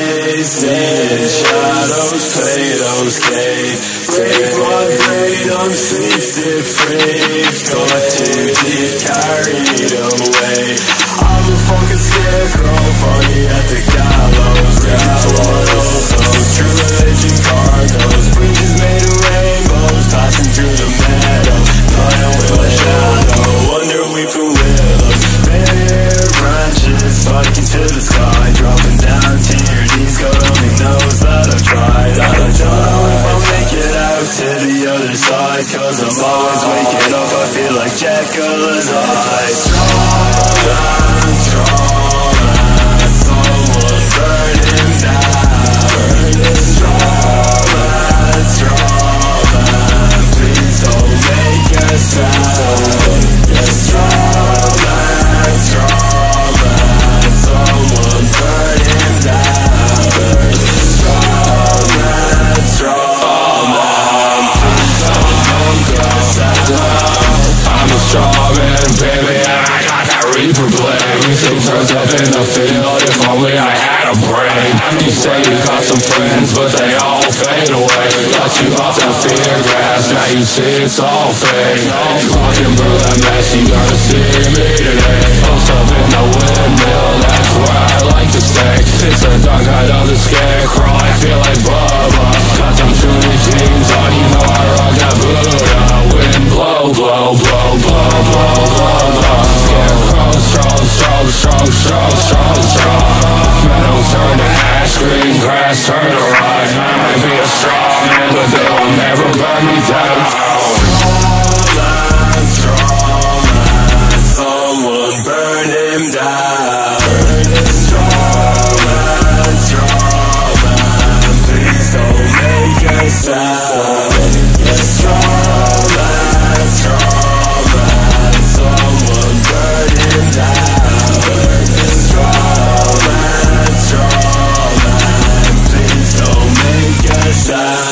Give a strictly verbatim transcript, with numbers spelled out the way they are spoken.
days in shadows, Plato's cave. Take my freedom, sleep deprived, got too deep, carried away. I'm a fucking scarecrow, funny at the gallows. Ready to one of those true religion cargoes. Bridges made of rainbows, passing through the meadow. Flying with a shadow, under weeping willows. Bare branches spiking to the sky, dropping down to your knees. God only knows that I've tried. I don't know if I'll make it out to the other side, cause I'm always waking up, I feel like Jekyll and Hyde. Strong man, strong man, someone burn him down. Strong man, strong man, please don't make a sound. Strong man, strong man, someone burn him down. Strong man, strong man, please don't make a sound. I'm a straw man, baby, and I got that reaper blade. Everything turns up in the field, if only I had a brain. You say you got some friends, but they all fade away. Got you off that fear gas, now you see it's all fake. Walking through that mess, you gotta see me today. Post up in the windmill, that's where I like to stay. It's the dark night of the scarecrow, I feel like Bubba. Got them Judy jeans on, you know I rock that Buddha. Wind blow, blow, blow, blow, blow, blow, blow. Scarecrow, strong, strong, strong, strong, strong, strong. Metal turn to ash, green grass turn to rye. I might be a strong man, but they will never burn me down. Strong man, strong man, someone burn him down. Strong man, strong man, please don't make a sound. Strong man, strong man, someone burn him down. Strong man, strong man, please don't make a sound.